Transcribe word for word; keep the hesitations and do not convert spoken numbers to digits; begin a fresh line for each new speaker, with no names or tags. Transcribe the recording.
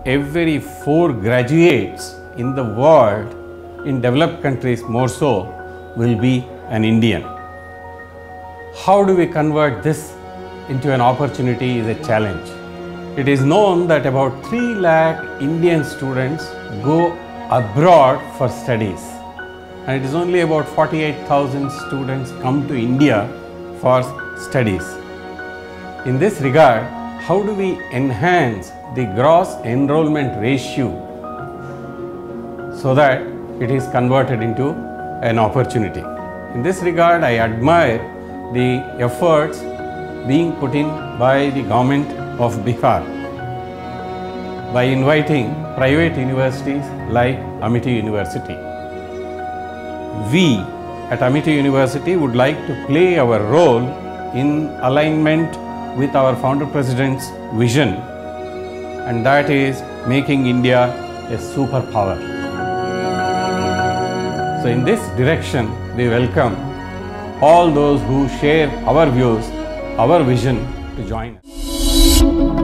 every four graduates in the world, in developed countries more so, will be an Indian. How do we convert this into an opportunity is a challenge. It is known that about three lakh Indian students go abroad for studies, and it is only about forty-eight thousand students come to India for studies. In this regard, how do we enhance the gross enrollment ratio so that it is converted into an opportunity? In this regard, I admire the efforts being put in by the government of Bihar by inviting private universities like Amity University. We at Amity University would like to play our role in alignment with our founder president's vision, and that is making India a superpower. So in this direction, we welcome all those who share our views, our vision to join us.